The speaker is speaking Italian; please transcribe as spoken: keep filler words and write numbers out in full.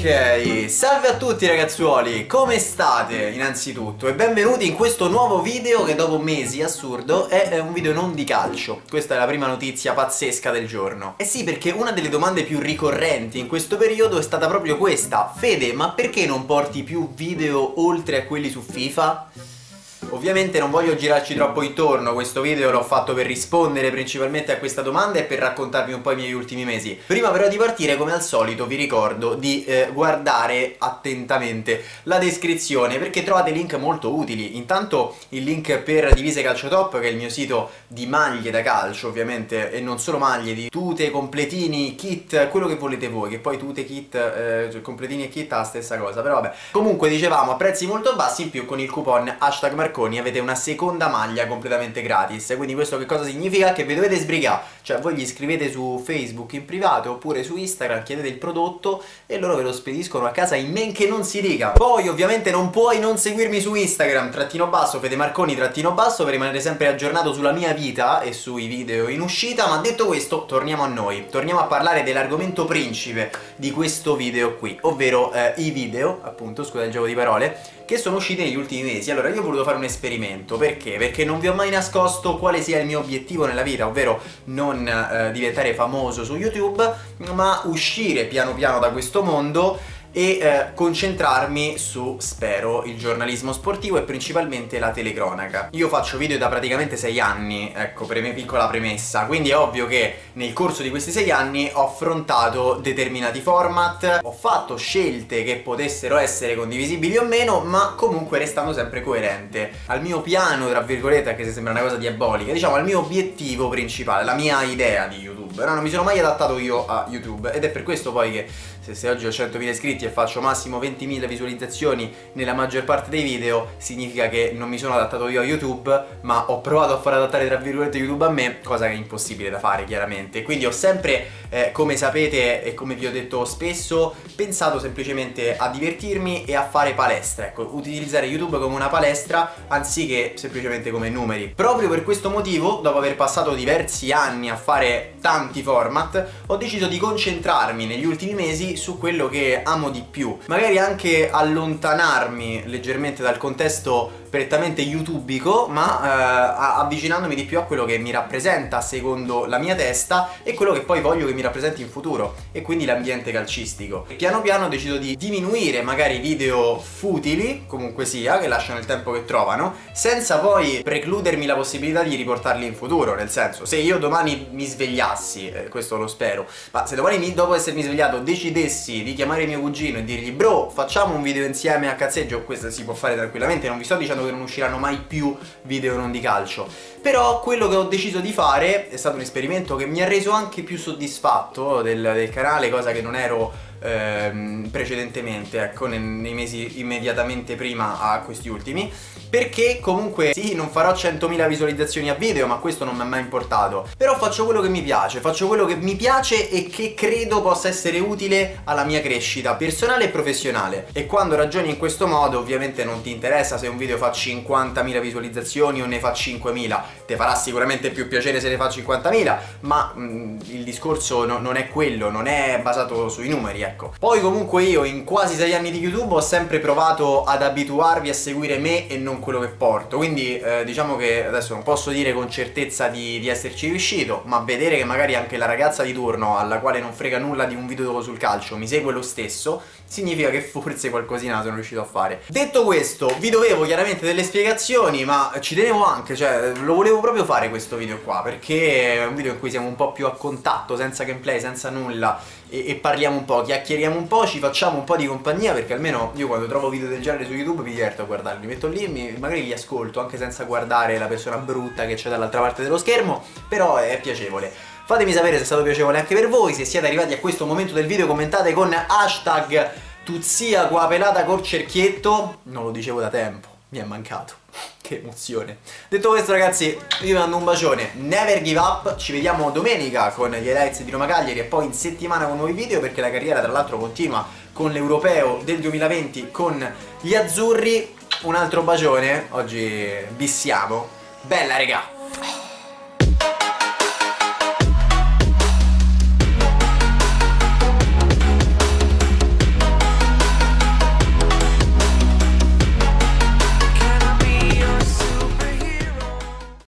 Ok, salve a tutti ragazzuoli, come state innanzitutto e benvenuti in questo nuovo video che dopo mesi, assurdo, è un video non di calcio. Questa è la prima notizia pazzesca del giorno. Eh sì, perché una delle domande più ricorrenti in questo periodo è stata proprio questa: Fede, ma perché non porti più video oltre a quelli su FIFA? Ovviamente non voglio girarci troppo intorno, questo video l'ho fatto per rispondere principalmente a questa domanda e per raccontarvi un po' i miei ultimi mesi. Prima però di partire, come al solito, vi ricordo di eh, guardare attentamente la descrizione, perché trovate link molto utili. Intanto il link per Divise Calcio Top, che è il mio sito di maglie da calcio, ovviamente, e non solo maglie, di tute, completini, kit, quello che volete voi, che poi tute, kit, eh, completini e kit è la stessa cosa, però vabbè. Comunque, dicevamo, a prezzi molto bassi, in più con il coupon hashtag Marconi avete una seconda maglia completamente gratis. Quindi questo che cosa significa? Che vi dovete sbrigare, cioè voi gli scrivete su Facebook in privato oppure su Instagram, chiedete il prodotto e loro ve lo spediscono a casa in men che non si dica. Poi ovviamente non puoi non seguirmi su Instagram, trattino basso, Fede Marconi, trattino basso, per rimanere sempre aggiornato sulla mia vita e sui video in uscita. Ma detto questo, torniamo a noi, torniamo a parlare dell'argomento principe di questo video qui, ovvero eh, i video, appunto, scusa il gioco di parole, che sono usciti negli ultimi mesi. Allora, io ho voluto fare un esperimento. Perché? Perché non vi ho mai nascosto quale sia il mio obiettivo nella vita, ovvero non eh, diventare famoso su YouTube, ma uscire piano piano da questo mondo e eh, concentrarmi su, spero, il giornalismo sportivo e principalmente la telecronaca. Io faccio video da praticamente sei anni, ecco, per me piccola premessa, quindi è ovvio che nel corso di questi sei anni ho affrontato determinati format, ho fatto scelte che potessero essere condivisibili o meno, ma comunque restando sempre coerente al mio piano, tra virgolette, anche se sembra una cosa diabolica, diciamo al mio obiettivo principale, la mia idea di YouTube. No, non mi sono mai adattato io a YouTube ed è per questo poi che se, se oggi ho centomila iscritti e faccio massimo ventimila visualizzazioni nella maggior parte dei video, significa che non mi sono adattato io a YouTube, ma ho provato a far adattare tra virgolette YouTube a me, cosa che è impossibile da fare chiaramente. Quindi ho sempre, eh, come sapete e come vi ho detto spesso, pensato semplicemente a divertirmi e a fare palestra, ecco, utilizzare YouTube come una palestra anziché semplicemente come numeri. Proprio per questo motivo, dopo aver passato diversi anni a fare tanti format, ho deciso di concentrarmi negli ultimi mesi su quello che amo di più, magari anche allontanarmi leggermente dal contesto prettamente youtubico, ma eh, avvicinandomi di più a quello che mi rappresenta secondo la mia testa e quello che poi voglio che mi rappresenti in futuro, e quindi l'ambiente calcistico. E piano piano ho deciso di diminuire magari video futili, comunque sia, che lasciano il tempo che trovano, senza poi precludermi la possibilità di riportarli in futuro. Nel senso, se io domani mi svegliassi, eh, questo lo spero, ma se domani mi, dopo essermi svegliato decidessi di chiamare mio cugino e dirgli bro, facciamo un video insieme a cazzeggio, questo si può fare tranquillamente, non vi sto dicendo che non usciranno mai più video non di calcio, però quello che ho deciso di fare è stato un esperimento che mi ha reso anche più soddisfatto del, del canale, cosa che non ero ehm, precedentemente, ecco, nei, nei mesi immediatamente prima a questi ultimi, perché comunque sì, non farò centomila visualizzazioni a video, ma questo non mi è mai importato, però faccio quello che mi piace, faccio quello che mi piace e che credo possa essere utile alla mia crescita personale e professionale. E quando ragioni in questo modo, ovviamente non ti interessa se un video fa cinquantamila visualizzazioni o ne fa cinquemila, ti farà sicuramente più piacere se ne fa cinquantamila, ma mh, il discorso no, non è quello, non è basato sui numeri, ecco. Poi comunque io in quasi sei anni di YouTube ho sempre provato ad abituarvi a seguire me e non quello che porto, quindi eh, diciamo che adesso non posso dire con certezza di, di esserci riuscito, ma vedere che magari anche la ragazza di turno, alla quale non frega nulla di un video sul calcio, mi segue lo stesso, significa che forse qualcosina sono riuscito a fare. Detto questo, vi dovevo chiaramente delle spiegazioni, ma ci tenevo anche, cioè lo volevo proprio fare questo video qua, perché è un video in cui siamo un po' più a contatto, senza gameplay, senza nulla, e, e parliamo un po', chiacchieriamo un po', ci facciamo un po' di compagnia, perché almeno io quando trovo video del genere su YouTube mi diverto a guardarli, li metto lì e mi, magari li ascolto anche senza guardare la persona brutta che c'è dall'altra parte dello schermo, però è piacevole. Fatemi sapere se è stato piacevole anche per voi. Se siete arrivati a questo momento del video, commentate con hashtag Tuzia qua pelata col cerchietto. Non lo dicevo da tempo, mi è mancato. Che emozione. Detto questo ragazzi, io vi mando un bacione, never give up. Ci vediamo domenica con gli highlights di Roma Cagliari e poi in settimana con nuovi video, perché la carriera tra l'altro continua con l'Europeo del duemilaventi con gli azzurri. Un altro bacione, oggi bissiamo. Bella regà.